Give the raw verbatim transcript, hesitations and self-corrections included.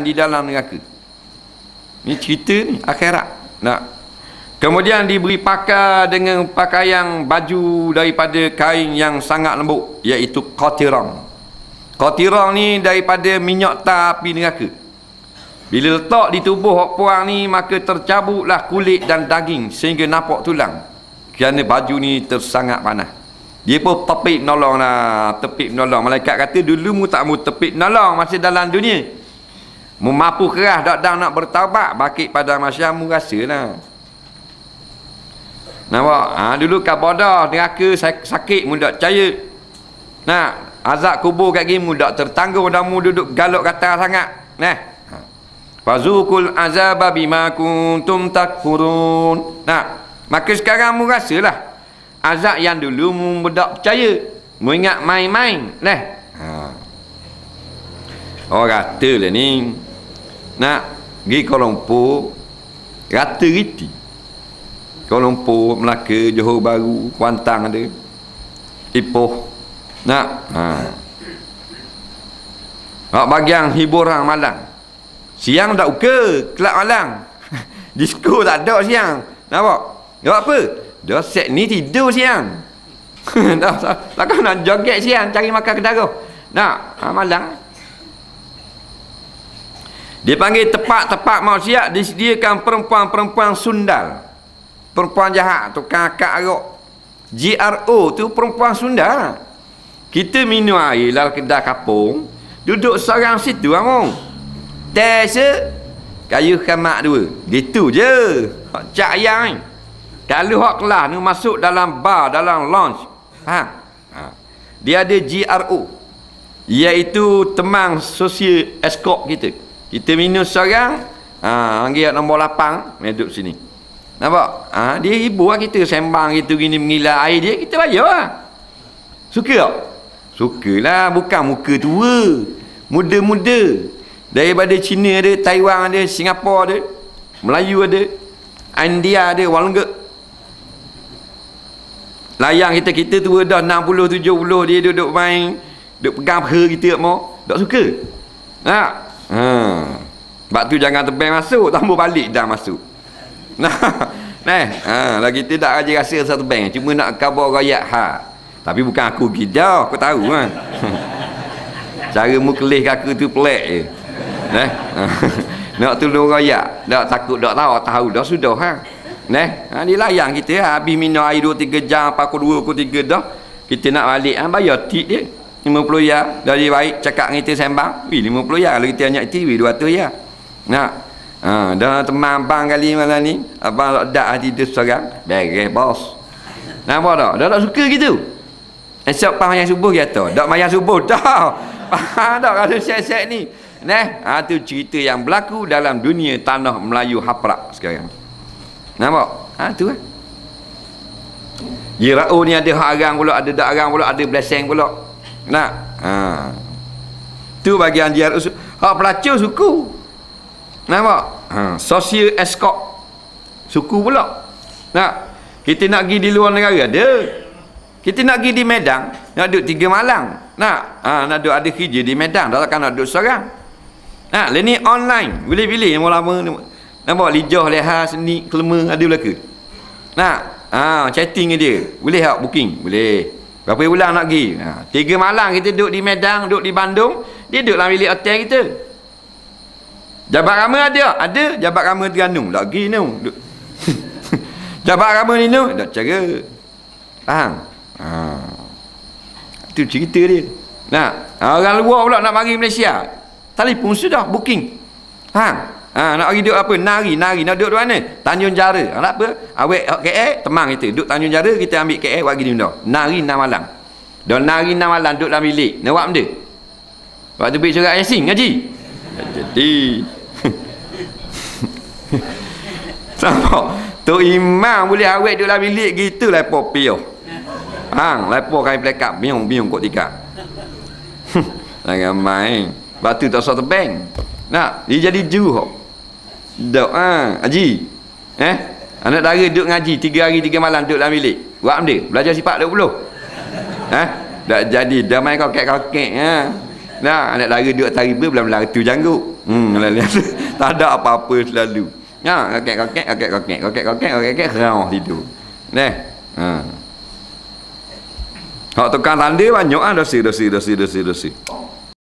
di dalam neraka. Ni cerita ni akhirat. Nah. Kemudian diberi pakar dengan pakaian baju daripada kain yang sangat lembut, iaitu qatirang. Qatirang ni daripada minyak tar api neraka. Bila letak di tubuh hak puang ni, maka tercabutlah kulit dan daging sehingga nampak tulang. Kerana baju ni tersangat panas. Dia pun tepik menolong lah, tepik menolong. Malaikat kata dulu mu tak mu tepik menolong masih dalam dunia. Mu mampu keras dak-dak nak bertaubat, bakit pada masyarakat mu rasa lah. Nampak? Ha, dulu kat bodoh neraka sakit mu tak percaya. Nah, azab kubur kat gini mu tak tertangguh dah mu duduk galuk kata sangat. Nah. Fazukul azaba bima kuntum takfurun. Nah, maka sekarang mu rasalah azab yang dulu mu tak percaya. Mu ingat main-main. Nah. Ha. Oh kata lah ni. Nak pergi Kuala Lumpur rata-riti. Kuala Lumpur, Melaka, Johor Bahru, Kuantan ada, Ipoh. Nak, ha. Hak bagian hiburan malam. Siang tak uka, kelab malam. Disko tak ada siang. Nampak? Buat apa? Dah set ni tidur siang. Dah, takkan nak joget siang cari makan kedara. Nak, ha, malam. Dia panggil tempat-tempat maksiat disediakan perempuan-perempuan sundal. Perempuan jahat, tukang akak arak. G R O tu perempuan Sunda. Kita minum air dalam kedai kapung, duduk seorang situ among. Tes kayu khamak dua. Gitu je. Hak cak ayam ni. Kalau hak kelas ni masuk dalam bar, dalam lounge. Ha. Ha. Dia ada G R O. Iaitu teman sosial escort kita. Kita minum seorang, ha, panggil nombor lapan, duduk sini. Nampak? Ha, dia hibur lah kita, sembang gitu gini, mengilah air dia, kita bayar lah. Suka tak? Suka lah, bukan muka tua, muda-muda. Daripada China ada, Taiwan ada, Singapura ada, Melayu ada, India ada, orang lenggak. Layang kita, kita tua dah enam puluh, tujuh puluh, dia duduk main, duduk pegang peha kita mau. Tak suka? Tak? Ha. Sebab tu jangan tebang masuk, tambah balik dah masuk. Nah, nah, ha, lagi tidak aja rasa satu bank, cuma nak khabar rakyat ha. Tapi bukan aku gijau, aku tahu kan. Cara mu kelih kaku tu pelik je. Nah, nak tolong rakyat, tak takut tak tahu, tahu dah sudah ha. Nah, ha, dia layang kita ha. Habis minum air dua tiga jam, pukul dua pukul tiga dah. Kita nak balik ha, bayar tip dia lima puluh ya. Dari baik cakap dengan kita sembang, wi lima puluh ya. Kalau kita hanya T V dua ratus ya. Nah. Ha, dah teman abang kali malam ni, abang tak tidur seorang, beres bos. Nampak tak? Dah tak suka gitu. Esok pas mayang subuh kata, tak mayang subuh dah. Faham tak kalau set-set ni? Nah, ha, tu cerita yang berlaku dalam dunia tanah Melayu haprak sekarang. Nampak? Ha, tu lah. Jira'u ni ada hak arang pula, ada dak arang pula, ada blessing pula. Nak? Ha. Tu bagian Jira'u. Hak pelacur suku. Nampak? Ha, social escort suku pula. Nak? Kita nak pergi di luar negara ada. Kita nak pergi di Medan, nak duduk tiga malam. Nak? Ha, nak duduk ada kerja di Medan, takkan nak duduk seorang. Nah, ha, ni online, boleh pilih lama-lama. Nampak lijah, leha, seni, kelema ada belaka. Nak? Ha, chatting dia. Boleh tak booking? Boleh. Berapa bulan nak pergi? Ha, tiga malam kita duduk di Medan, duduk di Bandung, dia duduk dalam bilik hotel kita. Jabat Rama ada? Ada. Jabat Rama Terengganu. Tak pergi ni. Jabat Rama ni no. Tak cara. Faham? Ha. Itu cerita dia. Nah, orang luar pula nak mari Malaysia. Telefon sudah booking. Faham? Ha, nak pergi duduk apa? Nari, nari. Nak duduk di mana? Tanjung Jara. Nak apa? Awek K L, temang kita. Duduk Tanjung Jara, kita ambil K L, buat gini benda. Nari enam malam. Dan nari enam malam duduk dalam bilik. Nak buat benda? Waktu pergi surat Yasin, ngaji. Jadi nampak? Tok Imam boleh awet duduk dalam bilik gitu lepo piuh. Hang, lepo kain plekat biung-biung kok tiga. Jangan main. Batu tak satu bank. Nak, dia jadi ju hok. Dok ah, haji. Eh? Anak dara duduk ngaji tiga hari tiga malam duduk dalam bilik. Buat benda, belajar sifat dua puluh. Eh? Tak jadi dah main kokek-kokek ha. Nah, anak dara duduk atas riba belah-belah tu janggut. Hmm, lihat tak ada apa-apa selalu. Ya, kakek-kakek, kakek-kakek, kakek-kakek, kakek-kakek kerau tidur. Neh. Ha. Hak tukang tanda banyak ah dosi dosi dosi dosi dosi.